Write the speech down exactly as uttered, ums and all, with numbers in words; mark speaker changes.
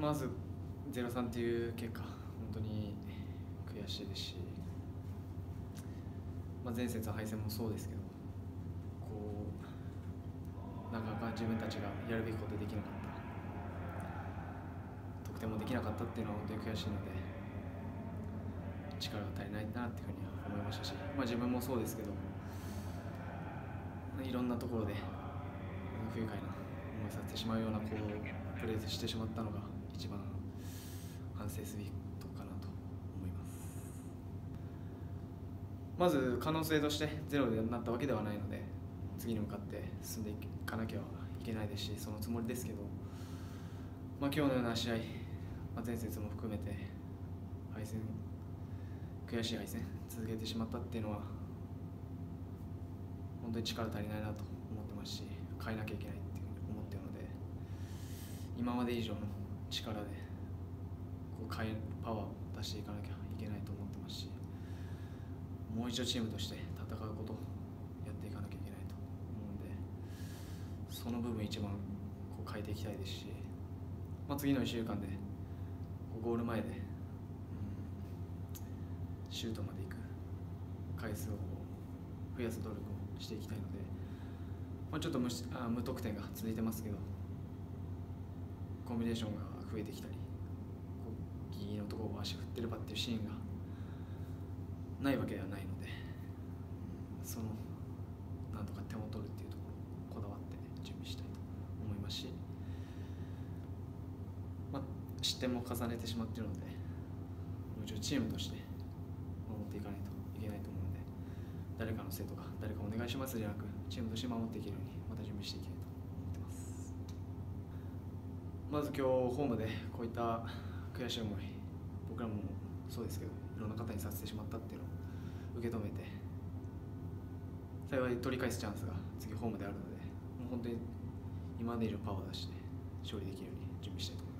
Speaker 1: まずゼロさんという結果、本当に悔しいですし、まあ、前節の敗戦もそうですけど、こうなかなか自分たちがやるべきことできなかった、得点もできなかったっていうのは本当に悔しいので、力が足りないなっていうふうに思いましたし、まあ、自分もそうですけど、いろんなところで不愉快な思いさせてしまうようなこうプレーしてしまったのが一番反省すべきことかなと思います。まず可能性としてゼロになったわけではないので、次に向かって進んでいかなきゃいけないですし、そのつもりですけど、まあ、今日のような試合、まあ、前節も含めて敗戦悔しい敗戦続けてしまったっていうのは本当に力足りないなと思ってますし、変えなきゃいけないっていう思っているので、今まで以上の力でこう変えパワーを出していかなきゃいけないと思ってますし、もう一度チームとして戦うことをやっていかなきゃいけないと思うんで、その部分一番こう変えていきたいですし、まあ、次のいっしゅうかんでこうゴール前で、うん、シュートまで行く回数を増やす努力をしていきたいので、まあ、ちょっと 無, あ無得点が続いてますけど、コンビネーションが増えてきたり、こうギリギリのところを足振ってればっていうシーンがないわけではないので、そのなんとか点を取るっていうところをこだわって準備したいと思いますし、まあ、失点も重ねてしまっているので、もう一度チームとして守っていかないといけないと思うので、誰かのせいとか誰かお願いしますじゃなく、チームとして守っていけるようにまた準備していきたいと思ってます。まず今日ホームでこういった悔しい思い、僕らもそうですけどいろんな方にさせてしまったっていうのを受け止めて、幸い取り返すチャンスが次ホームであるので、もう本当に今まで以上パワーを出して勝利できるように準備したいと思います。